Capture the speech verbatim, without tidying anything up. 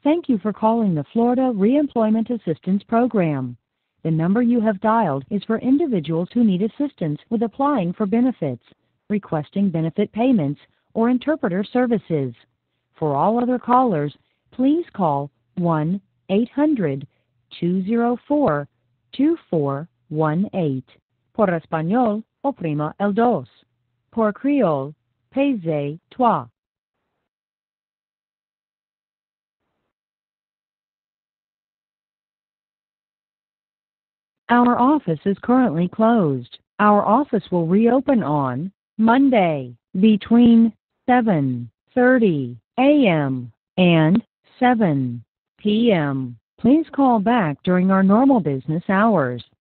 Thank you for calling the Florida Reemployment Assistance Program. The number you have dialed is for individuals who need assistance with applying for benefits, requesting benefit payments, or interpreter services. For all other callers, please call one eight hundred, two zero four, two four one eight. Por español, oprima el dos. Por Creole, pese trois. Our office is currently closed. Our office will reopen on Monday between seven thirty a m and seven p m Please call back during our normal business hours.